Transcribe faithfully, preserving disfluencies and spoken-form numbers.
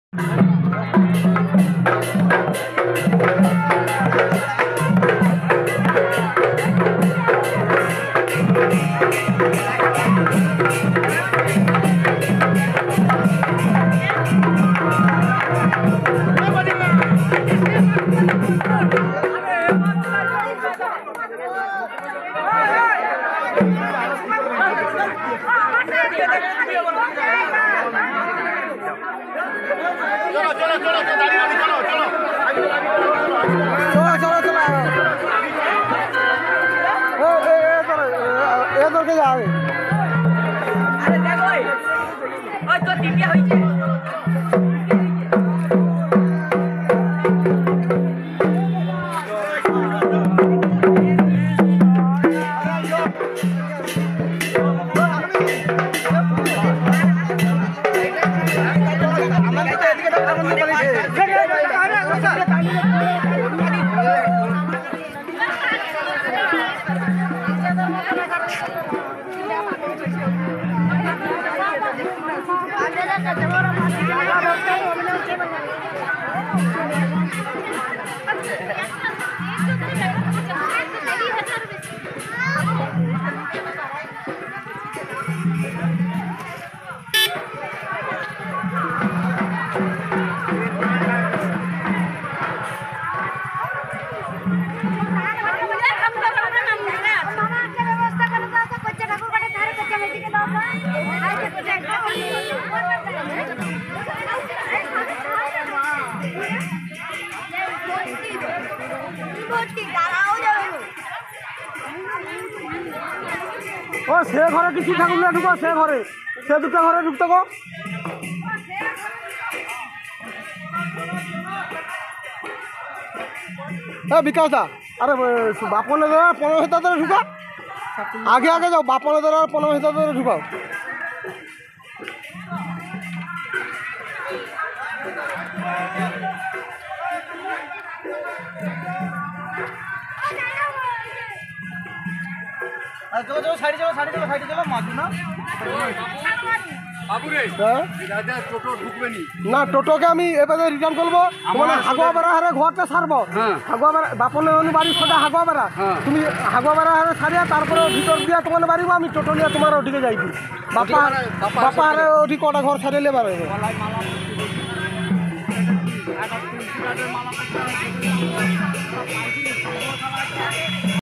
चलो चलो चलो चलो चलो चलो चलो चलो ए ए ए ए के जावे अरे देखो ओए ओए तो टिपिया होई छे ओ से घरे किसी ठाकुर ना ढुको से घरे से दुटा घरे ढुकते गो ए विकास दा अरे बापन दर पंद्रह हजार दर ढुका आगे आगे जाओ बापन दर पंद्रह हजार दर ढुकाओ चलो चलो साइड चलो साइड चलो साइड चलो मातू ना बाबू रे দাদা টোটো ঢুকবে নি না টোটোকে আমি এবারে রিটার্ন করব মানে হাগুয়া বাড়া হারে ঘরটা ছাড়বো হাগুয়া বাড়া বাপনে উনি বাড়ি সদা হাগুয়া বাড়া তুমি হাগুয়া বাড়া হারে ছাড়িয়া তারপরে ভিতর দিয়া তোমার বাড়িব আমি টোটো নিয়ে তোমার ওদিকে যাইবি বাপা বাপা হারে ওটি কটা ঘর ছাড়িলে বাড়াইবে